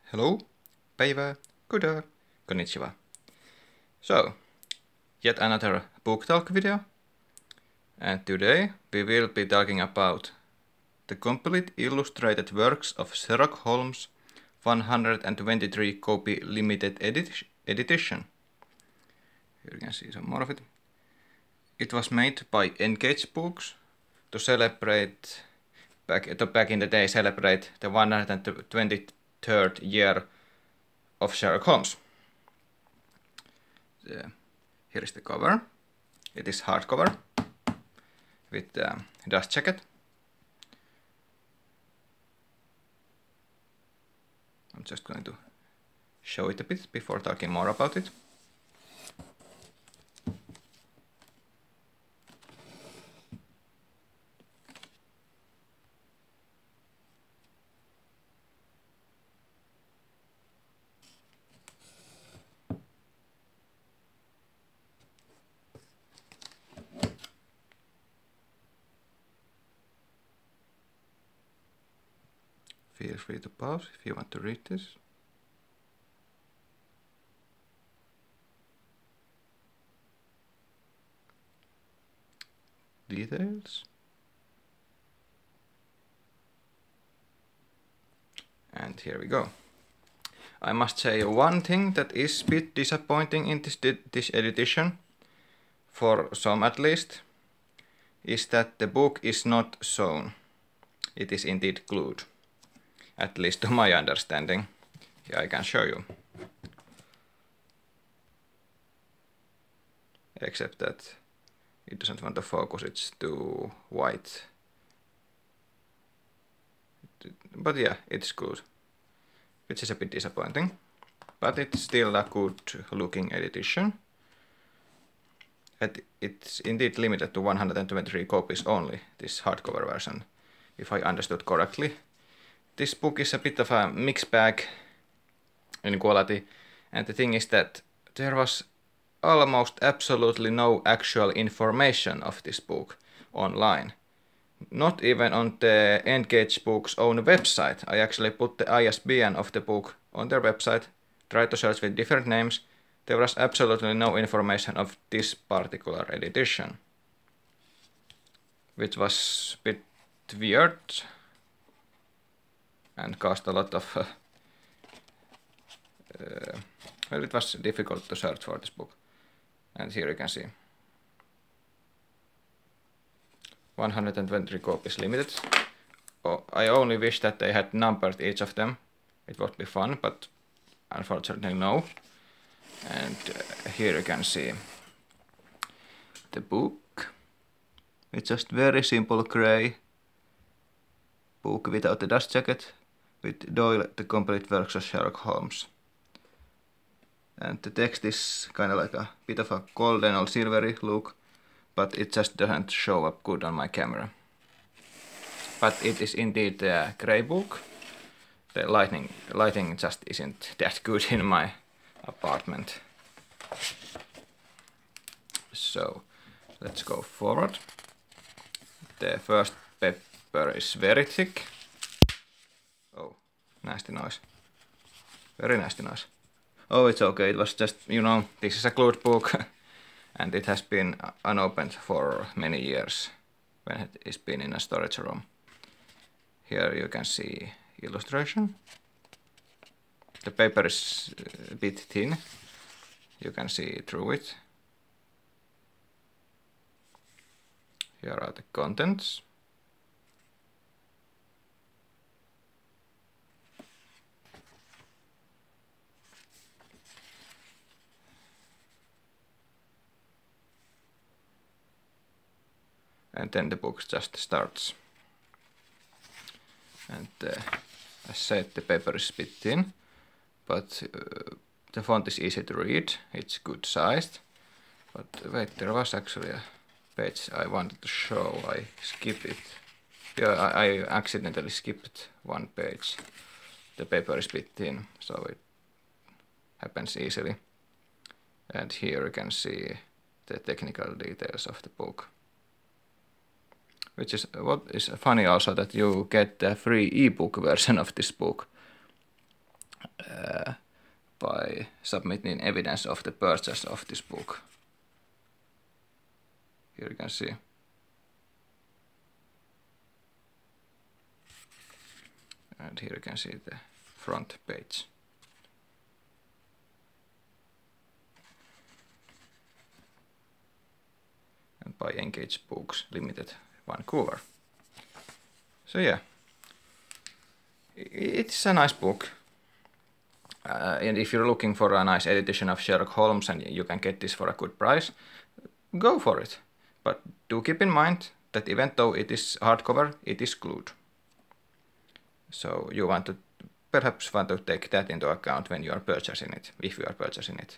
Hello, päivää, good day, konnichiwa. So, yet another book talk video. And today we will be talking about the complete illustrated works of Sherlock Holmes 123 copy limited edition. Here you can see some more of it. It was made by Engage Books to celebrate, back in the day, celebrate the 123rd year of Sherlock Holmes. Here is the cover. It is hardcover with dust jacket. I'm just going to show it a bit before talking more about it. Feel free to pause if you want to read this. Details. And here we go. I must say one thing that is a bit disappointing in this edition, for some at least, is that the book is not sewn. It is indeed glued. At least to my understanding. Here I can show you. Except that it doesn't want to focus, it's too white. But yeah, it's good. Which is a bit disappointing. But it's still a good looking edition. And it's indeed limited to 123 copies only, this hardcover version, if I understood correctly. This book is a bit of a mixed bag in quality, and the thing is that there was almost absolutely no actual information of this book online. Not even on the Engage Books' own website. I actually put the ISBN of the book on their website, tried to search with different names. There was absolutely no information of this particular edition, which was a bit weird and caused a lot of well, it was difficult to search for this book. And here you can see 123 copies limited. Oh, I only wish that they had numbered each of them. It would be fun, but unfortunately no. And here you can see the book. It's just very simple gray book without the dust jacket, with Doyle, the complete works of Sherlock Holmes. And the text is kind of like a bit of a golden or silvery look, but it just doesn't show up good on my camera. But it is indeed a grey book. The lighting just isn't that good in my apartment. So let's go forward. The first paper is very thick. Oh, nasty noise. Very nasty noise. Oh, it's okay, it was just, you know, this is a glued book and it has been unopened for many years when it has been in a storage room. Here you can see illustration. The paper is a bit thin. You can see through it. Here are the contents. And then the book just starts. And as said, the paper is a bit thin, but the font is easy to read, it's good sized. But wait, there was actually a page I wanted to show, I skipped it. Yeah, I accidentally skipped one page. The paper is a bit thin, so it happens easily. And here you can see the technical details of the book. Which is what is funny also, that you get the free ebook version of this book. by submitting evidence of the purchase of this book. Here you can see. And here you can see the front page. And by Engage Books Limited, Vancouver. So yeah, it's a nice book. And if you're looking for a nice edition of Sherlock Holmes and you can get this for a good price, go for it. But do keep in mind that even though it is hardcover, it is glued. So you perhaps want to take that into account when you are purchasing it, if you are purchasing it.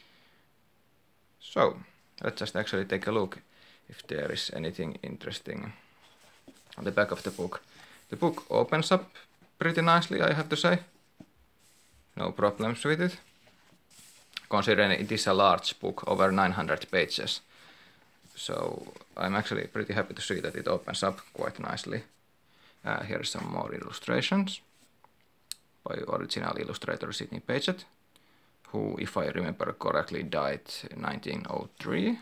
So let's just actually take a look if there is anything interesting on the back of the book. The book opens up pretty nicely, I have to say. No problems with it. Considering it is a large book, over 900 pages. So I'm actually pretty happy to see that it opens up quite nicely. Here are some more illustrations by original illustrator Sidney Paget, who, if I remember correctly, died in 1903.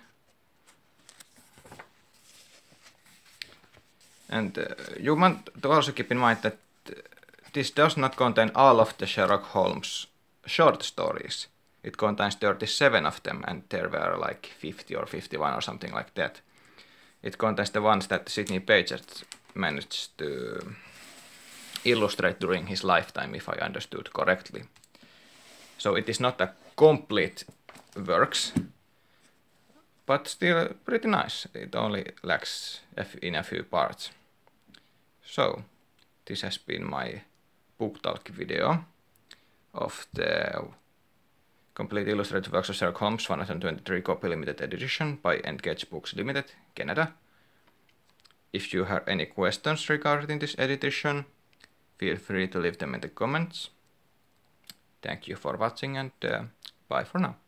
And you want to also keep in mind that this does not contain all of the Sherlock Holmes short stories. It contains 37 of them, and there were like 50 or 51 or something like that. It contains the ones that Sidney Paget managed to illustrate during his lifetime, if I understood correctly. So it is not a complete works, but still pretty nice. It only lacks in a few parts. So this has been my book talk video of the complete illustrated works of Sherlock Holmes 123 copy limited edition by Engage Books Limited, Canada. If you have any questions regarding this edition, feel free to leave them in the comments. Thank you for watching and bye for now.